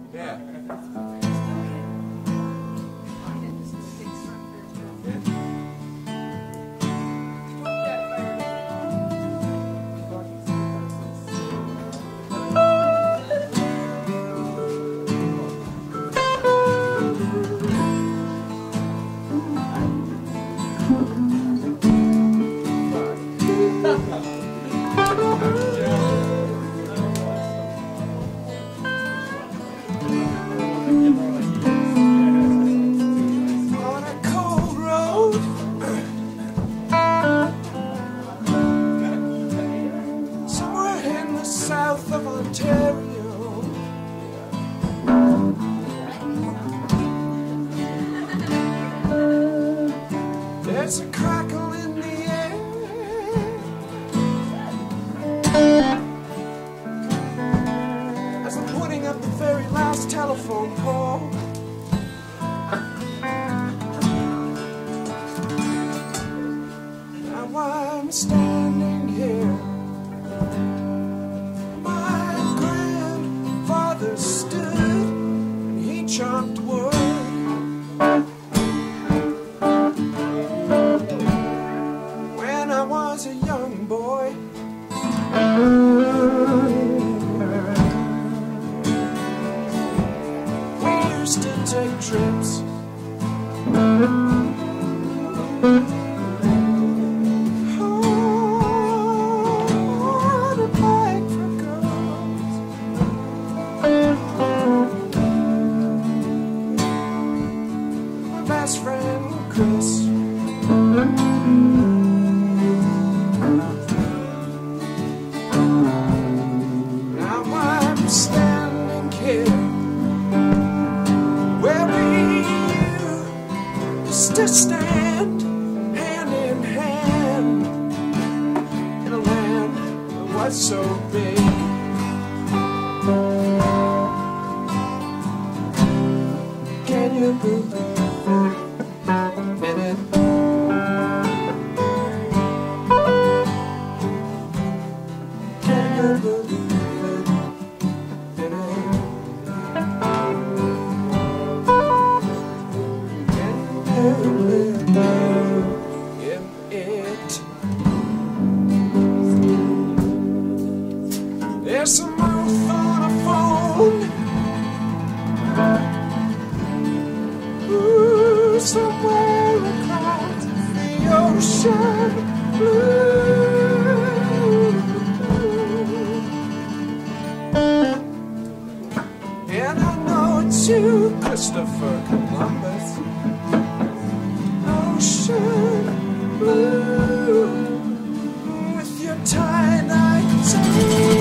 Yeah. South of Ontario, there's a crackle in the air as I'm putting up the very last telephone pole. Now I'm standing here. Stood and he chopped wood. When I was a young boy, we used to take trips. Best friend Chris, now I'm standing here where we used to stand hand in hand in a land that was so big. Can you believe it? Can you believe it? Can you believe it? There's some mouth on a phone. Ooh, somewhere across the ocean blue. And I know it's you, Christopher Columbus. Ocean blue, with your tie-dye